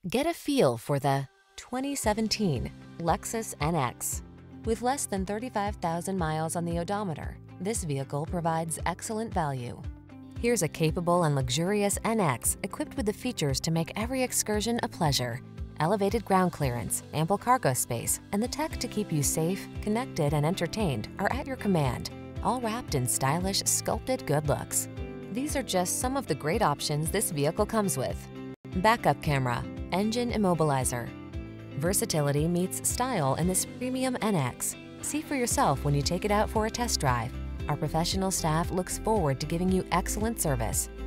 Get a feel for the 2017 Lexus NX. With less than 35,000 miles on the odometer, this vehicle provides excellent value. Here's a capable and luxurious NX equipped with the features to make every excursion a pleasure. Elevated ground clearance, ample cargo space, and the tech to keep you safe, connected, and entertained are at your command, all wrapped in stylish, sculpted good looks. These are just some of the great options this vehicle comes with: backup camera, engine immobilizer. Versatility meets style in this premium NX. See for yourself when you take it out for a test drive. Our professional staff looks forward to giving you excellent service.